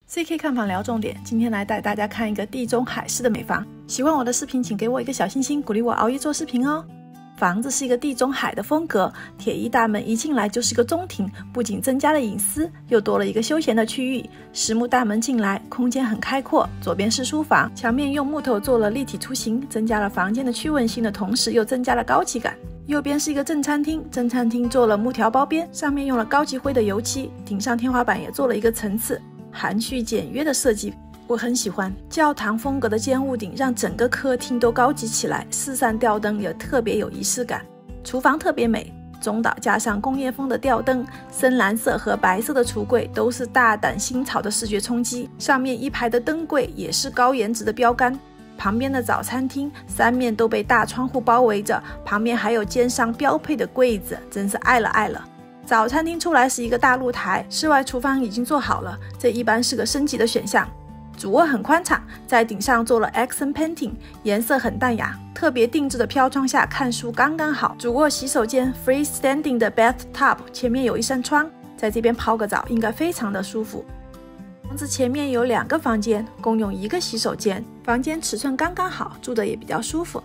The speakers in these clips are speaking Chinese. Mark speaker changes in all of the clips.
Speaker 1: CK 看房聊重点，今天来带大家看一个地中海式的美房。喜欢我的视频，请给我一个小心心，鼓励我熬夜做视频哦。房子是一个地中海的风格，铁艺大门一进来就是个中庭，不仅增加了隐私，又多了一个休闲的区域。实木大门进来，空间很开阔。左边是书房，墙面用木头做了立体图形，增加了房间的趣味性的同时，又增加了高级感。右边是一个正餐厅，正餐厅做了木条包边，上面用了高级灰的油漆，顶上天花板也做了一个层次。含蓄简约的设计我很喜欢，教堂风格的尖屋顶让整个客厅都高级起来，四扇吊灯也特别有仪式感。厨房特别美，中岛加上工业风的吊灯，深蓝色和白色的橱柜都是大胆新潮的视觉冲击，上面一排的灯柜也是高颜值的标杆。旁边的早餐厅三面都被大窗户包围着，旁边还有肩上标配的柜子，真是爱了爱了。早餐厅出来是一个大露台，室外厨房已经做好了，这一般是个升级的选项。主卧很宽敞，在顶上做了 accent painting， 颜色很淡雅，特别定制的飘窗下看书刚刚好。主卧洗手间 freestanding 的 bathtub， 前面有一扇窗，在这边泡个澡应该非常的舒服。房子前面有2个房间，共用1个洗手间，房间尺寸刚刚好，住的也比较舒服。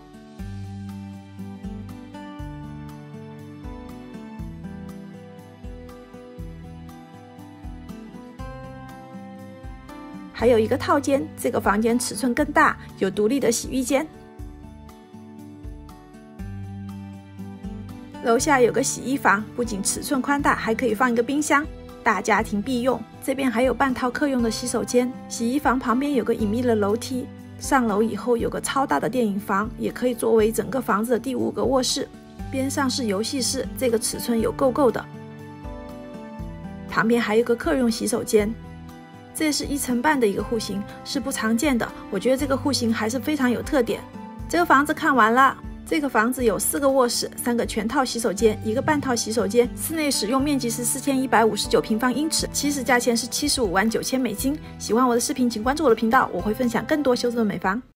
Speaker 1: 还有一个套间，这个房间尺寸更大，有独立的洗浴间。楼下有个洗衣房，不仅尺寸宽大，还可以放一个冰箱，大家庭必用。这边还有半套客用的洗手间，洗衣房旁边有个隐秘的楼梯，上楼以后有个超大的电影房，也可以作为整个房子的第5个卧室。边上是游戏室，这个尺寸有够的。旁边还有个客用洗手间。这是1层半的一个户型，是不常见的，我觉得这个户型还是非常有特点。这个房子看完了，这个房子有4个卧室，3个全套洗手间，1个半套洗手间，室内使用面积是4159平方英尺，起始价钱是75万9千美金。喜欢我的视频请关注我的频道，我会分享更多修正的美房。